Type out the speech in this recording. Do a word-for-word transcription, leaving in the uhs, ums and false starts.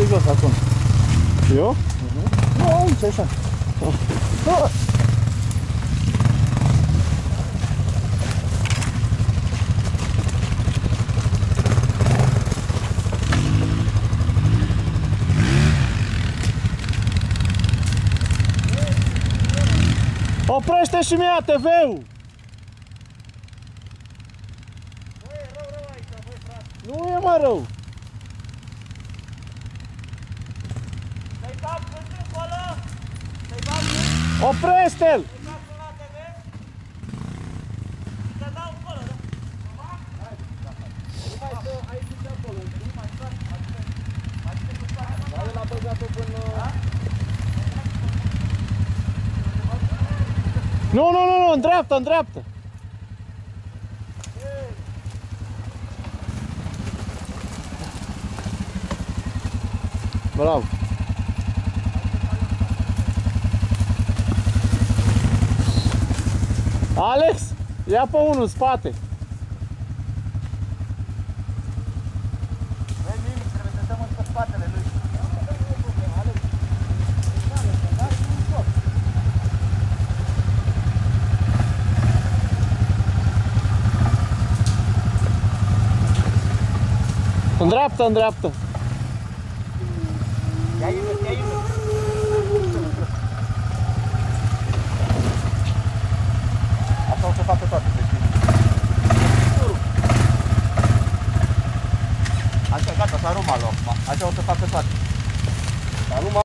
jos acum. Eu? Uh-huh. Nu, aici, așa. Oh. Oprește și mie A T V-ul! Nu e rău, rău aici, băi, frate. Nu e, mă, rău! Să-i bag vântul acolo? Să-i bag vântul? Oprește-l! Să-i bag până la T V? Să dau acolo, da? Hai, nu mai stă aici și acolo, nu mai stă, mai stă, mai stă cu spate. Dar el a băgat-o până... Nu, nu, nu, nu, în dreapta, în dreapta! Bravo! Alex, ia pe unul în spate! Vezi nimic, trebuie să stăm în spatele lui. În dreapta, în dreapta! Ia Ines, ia Ines. Asta o să facă toate.